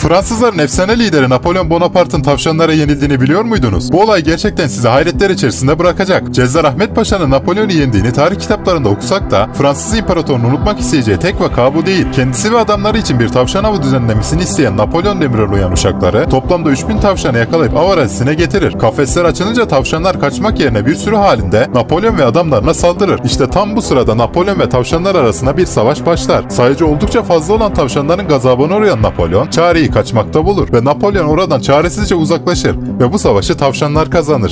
Fransızların efsane lideri Napolyon Bonaparte'ın tavşanlara yenildiğini biliyor muydunuz? Bu olay gerçekten sizi hayretler içerisinde bırakacak. Cezzar Ahmet Paşa'nın Napolyon'u yendiğini tarih kitaplarında okusak da Fransız imparatorunu unutmak isteyeceği tek vaka bu değil. Kendisi ve adamları için bir tavşan avı düzenlemesini isteyen Napolyon demirel uyan uşakları toplamda 3000 tavşanı yakalayıp av arazisine getirir. Kafesler açılınca tavşanlar kaçmak yerine bir sürü halinde Napolyon ve adamlarına saldırır. İşte tam bu sırada Napolyon ve tavşanlar arasında bir savaş başlar. Sayıca oldukça fazla olan tavşanların gazabına uğrayan Napolyon çareyi kaçmakta bulur ve Napolyon oradan çaresizce uzaklaşır ve bu savaşı tavşanlar kazanır.